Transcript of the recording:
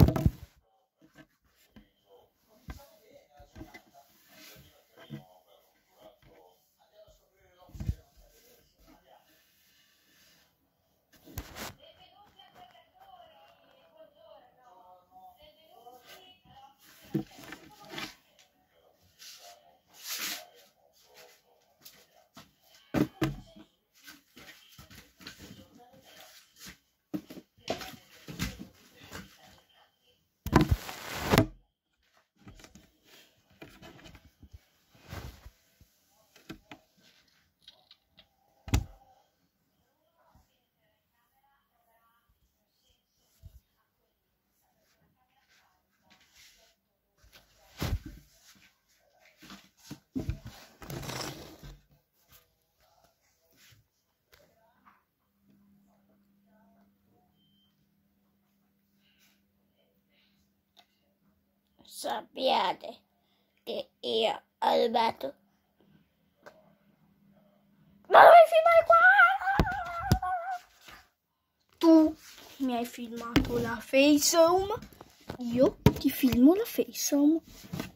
Sappiate che io ho rubato. Ma dove filmare qua? Tu mi hai filmato la FaceTime, io ti filmo la FaceTime.